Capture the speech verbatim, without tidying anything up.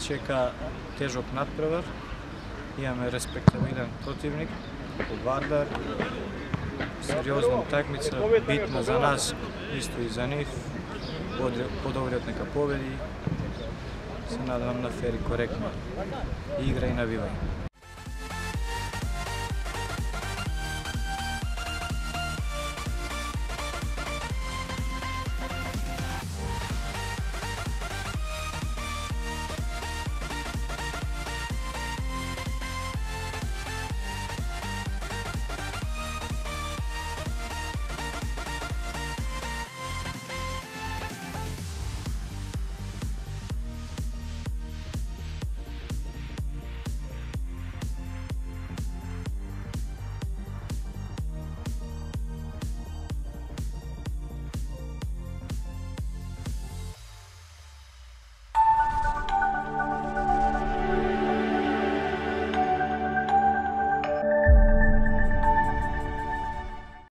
čeka težok nadprevар. Imаме респектабилен противник, Вардар. Сериозна утакмица, битна за нас, исто и за нив. Подобрят нека победи. Се надевам на фер и коректна игра и навивање.